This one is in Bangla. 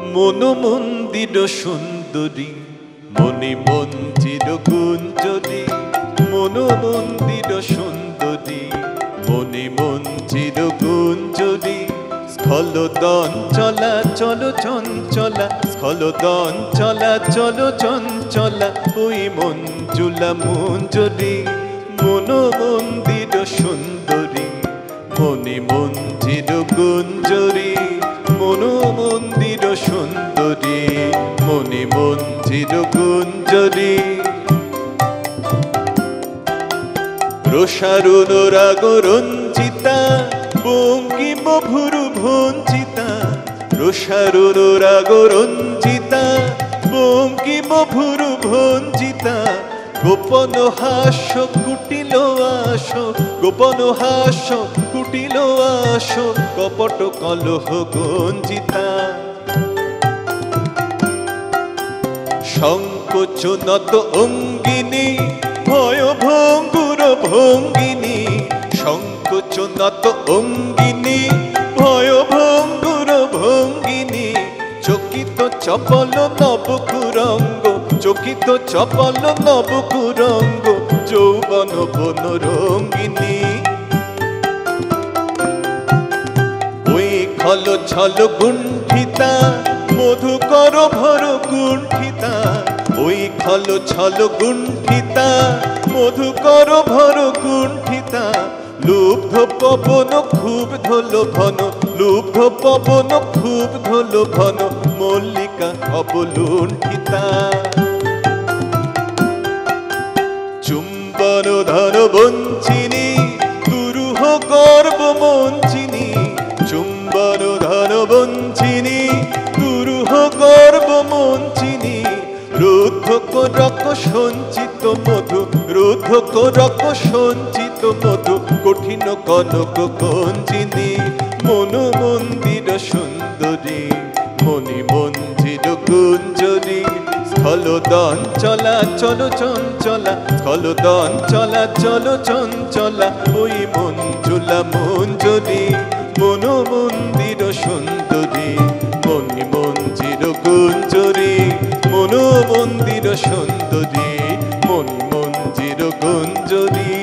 মন মন্দির সুন্দরী মনে মঞ্জির গুঞ্জরি মন মন্দির সুন্দরী মনে মঞ্জির গুঞ্জরি স্খলদন চলা চলো চঞ্চলা স্খলদন চলা চলো চঞ্চলা ওই মঞ্জুলা মঞ্জরি মন মন্দির সুন্দরী মনে মঞ্জির গুঞ্জরি মন মন্দির সুন্দরী মনে মঞ্জির গুঞ্জরি রসারুণ রাগ রঞ্জিতা বঙ্কিম ভুরু ভঞ্জিতা রসারুণ রাগ রঞ্জিতা বঙ্কিম ভুরু ভঞ্জিতা গোপন হাস্য কুটিল আস গোপন হাস্য কুটিল আস কপট কলহ গঞ্জিতা সংকোচনত অঙ্গিনী ভয় ভঙ্গুর ভঙ্গিনী সংকোচনত অঙ্গিনী ভয় ভঙ্গুর ভঙ্গিনী চকিত চপল নবকুরঙ্গ চকিত চপল নবকুরঙ্গ যৌবন বন রঙ্গিনী ওই খল ছল গুণ্ঠিতা মধুকর ভর গুণ্ঠিতা ওই খল ছল গুণ্ঠিতা মধুকর ভর গুণ্ঠিতা লুব্ধ পবন খুব ধোল ঘন লুব্ধ পবন খুব ধোল ঘন মল্লিকা অবলুণ্ঠিতা চুম্বন ধন বঞ্চিনী দুরূহ গর্ব মঞ্চিনী চুম্বন ধন বঞ্চিনী দুরূহ গর্ব মঞ্চিনী রুদ্ধ করক সঞ্চিত মধু রুদ্ধ করক সঞ্চিত মধু কঠিন কনক গঞ্জিনী মন মন্দির সুন্দরী মনি মঞ্জির গুঞ্জরি স্খলদন চলা চলো চঞ্চলা স্খলদন চলা চলো চঞ্চলা ওই মঞ্জুলা মঞ্জরি মন মন্দির সুন্দরী মনি মঞ্জির গুঞ্জরি মন মন্দির সুন্দরী মনি মঞ্জির গুঞ্জরি